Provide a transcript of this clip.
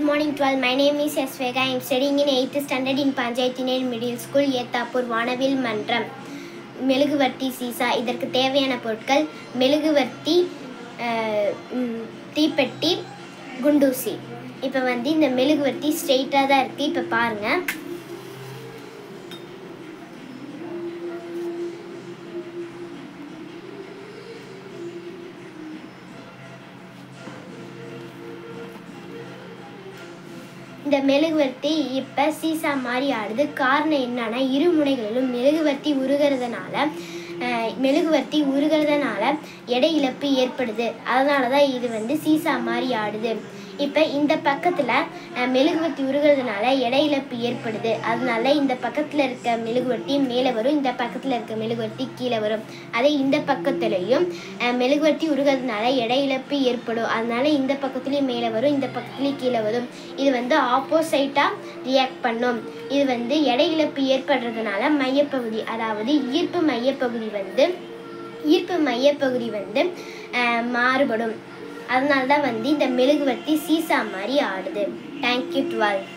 morning 12. My name is Yasvega. I am studying in 8th standard in Panchayathinet Middle School, Yethapur, வானவில் மன்றம். மெழுகுவர்த்தி seesaw. இதற்கு தேவையான பொருட்கள் மெழுகுவர்த்தி, தீப்பெட்டி, குண்டூசி. இப்போ இந்த மெழுகுவர்த்தி ஸ்ட்ரெயிட்டாக தான் இருக்குது. இப்போ பாருங்கள். இந்த மெழுகுவர்த்தி இப்போ சீசா மாதிரி ஆடுது. காரணம் என்னன்னா, இரு முனைகளிலும் மெழுகுவர்த்தி உருகிறதுனால எடை இழப்பு ஏற்படுது. அதனால தான் இது சீசா மாதிரி ஆடுது. இப்போ இந்த பக்கத்தில் மெழுகுவர்த்தி உருகிறதுனால எடை இழப்பு ஏற்படுது. அதனால இந்த பக்கத்தில் இருக்க மெழுகுவர்த்தி மேலே வரும், இந்த பக்கத்தில் இருக்க மெழுகுவர்த்தி கீழே வரும். அதே இந்த பக்கத்துலேயும் மெழுகுவர்த்தி உருகிறதுனால எடை இழப்பு ஏற்படும். அதனால இந்த பக்கத்துலேயும் மேலே வரும், இந்த பக்கத்துலேயும் கீழே வரும். இது ஆப்போசைட்டாக ரியாக்ட் பண்ணும். இது எடை இழப்பு ஏற்படுறதுனால மையப்பகுதி, அதாவது ஈர்ப்பு மையப்பகுதி மாறுபடும். அதனால தான் இந்த மெழுகுவர்த்தி சீசா மாதிரி ஆடுது. தேங்க்யூ 12.